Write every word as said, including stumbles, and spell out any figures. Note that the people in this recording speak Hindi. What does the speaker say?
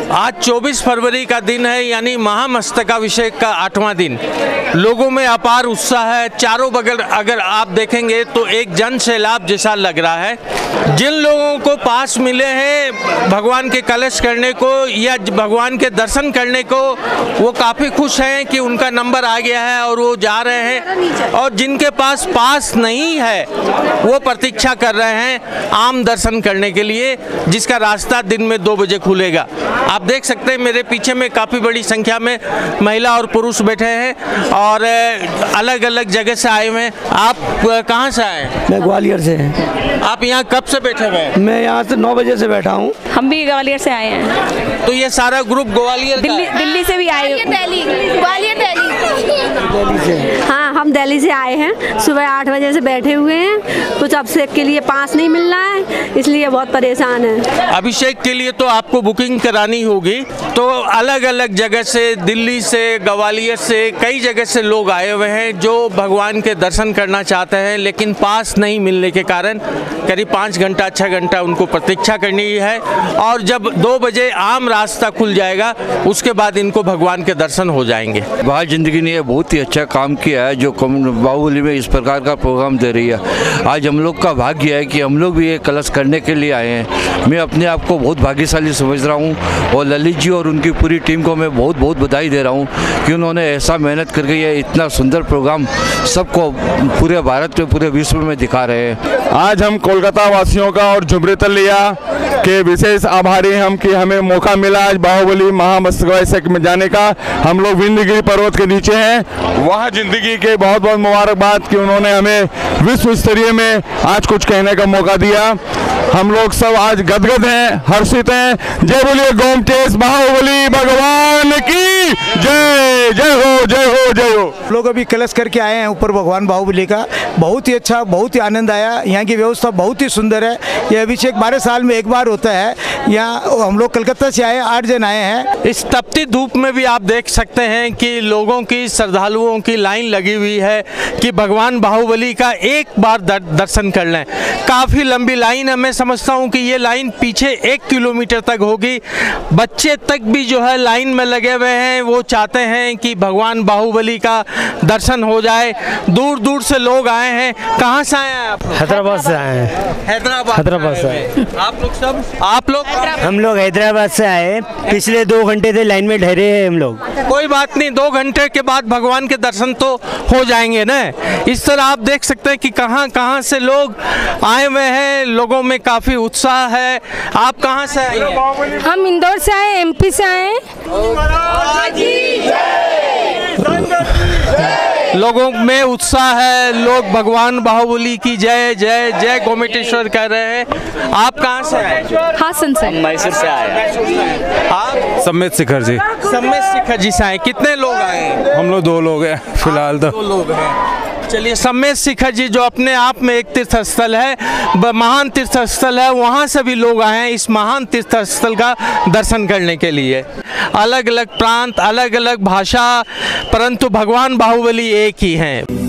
आज चौबीस फरवरी का दिन है, यानी महामस्तकाभिषेक का आठवां दिन। लोगों में अपार उत्साह है। चारों बगल अगर आप देखेंगे तो एक जन सैलाब जैसा लग रहा है। जिन लोगों को पास मिले हैं भगवान के कलश करने को या भगवान के दर्शन करने को, वो काफ़ी खुश हैं कि उनका नंबर आ गया है और वो जा रहे हैं। और जिनके पास पास नहीं है वो प्रतीक्षा कर रहे हैं आम दर्शन करने के लिए, जिसका रास्ता दिन में दो बजे खुलेगा। आप देख सकते हैं मेरे पीछे में काफ़ी बड़ी संख्या में महिला और पुरुष बैठे हैं और अलग अलग जगह से आए हुए हैं। आप कहाँ से आए? मैं ग्वालियर से। आप यहाँ कब से बैठे हुए हैं? मैं यहाँ से नौ बजे से बैठा हूँ। हम भी ग्वालियर से आए हैं। तो ये सारा ग्रुप ग्वालियर दिल्ली दिल्ली से भी आए। दिल्ली ग्वालियर दिल्ली से। हाँ, हम दिल्ली से आए हैं। सुबह आठ बजे से बैठे हुए हैं। कुछ अभिषेक के लिए पास नहीं मिल रहा है, इसलिए बहुत परेशान है। अभिषेक के लिए तो आपको बुकिंग करानी होगी। तो अलग अलग जगह से, दिल्ली से, ग्वालियर से, कई जगह से लोग आए हुए हैं जो भगवान के दर्शन करना चाहते हैं, लेकिन पास नहीं मिलने के कारण करीब पाँच घंटा छः घंटा उनको प्रतीक्षा करनी है। और जब दो बजे आम रास्ता खुल जाएगा उसके बाद इनको भगवान के दर्शन हो जाएंगे। बाहर जिंदगी ने बहुत ही अच्छा काम किया है जो बाहुबली में इस प्रकार का प्रोग्राम दे रही है। आज हम लोग का भाग्य है कि हम लोग भी ये कलश करने के लिए आए हैं। मैं अपने आप को बहुत भाग्यशाली समझ रहा हूँ और ललित जी और उनकी पूरी टीम को मैं बहुत बहुत बधाई दे रहा हूँ कि उन्होंने ऐसा मेहनत करके ये इतना सुंदर प्रोग्राम सबको पूरे भारत में, पूरे विश्व में दिखा रहे हैं। आज हम कोलकाता वासियों का और झुमरी तलिया के विशेष आभारी हम कि हमें मौका मिला आज बाहुबली महामस्तकाभिषेक में जाने का। हम लोग विंध्यगिरि पर्वत के नीचे हैं। वहाँ जिंदगी के बहुत बहुत मुबारकबाद कि उन्होंने हमें विश्व स्तरीय में आज कुछ कहने का मौका दिया। हम लोग सब आज गदगद हैं, हर्षित हैं। जय बोलिए गोमटेश बाहुबली भगवान की जय। जय हो, जय हो, जय हो। लोग अभी कलश करके आए हैं ऊपर भगवान बाहुबली का। बहुत ही अच्छा, बहुत ही आनंद आया। यहाँ की व्यवस्था बहुत ही सुंदर है। यह अभिषेक बारह साल में एक बार होता है। यहाँ हम लोग कलकत्ता से आए, आठ जन आए हैं। इस तपती धूप में भी आप देख सकते हैं कि लोगों की, श्रद्धालुओं की लाइन लगी हुई है कि भगवान बाहुबली का एक बार दर, दर्शन कर लें। काफ़ी लंबी लाइन है। मैं समझता हूँ कि ये लाइन पीछे एक किलोमीटर तक होगी। बच्चे तक भी जो है लाइन में लगे हुए हैं। वो चाहते हैं कि भगवान बाहुबली का दर्शन हो जाए। दूर दूर से लोग आए हैं। कहाँ से आए हैं आप? हैदराबाद से आए हैं। हैदराबाद हैदराबाद से आए। आप लोग सब आप लोग हम लोग हैदराबाद से आए। पिछले दो घंटे से लाइन में ठहरे हैं हम लोग। कोई बात नहीं, दो घंटे के बाद भगवान के दर्शन तो हो जाएंगे ना। इस तरह आप देख सकते हैं कि कहाँ कहाँ से लोग आए हुए हैं। लोगों में काफ़ी उत्साह है। आप कहाँ से आए हैं? हम इंदौर से आए, एमपी से आए। लोगों में उत्साह है। लोग भगवान बाहुबली की जय जय जय गोमटेश्वर कह रहे हैं। आप कहाँ से आए? हासन से। मैसूर से आए। आप? सम्मेत शिखर जी। सम्मेत शिखर जी से आए। कितने लोग आए? हम लोग दो लोग हैं फिलहाल तो। दो लोग हैं। चलिए, सम्मेत शिखर जी जो अपने आप में एक तीर्थ स्थल है, महान तीर्थ स्थल है, वहाँ से भी लोग आए हैं इस महान तीर्थ स्थल का दर्शन करने के लिए। अलग अलग प्रांत, अलग अलग भाषा, परंतु भगवान बाहुबली एक ही हैं।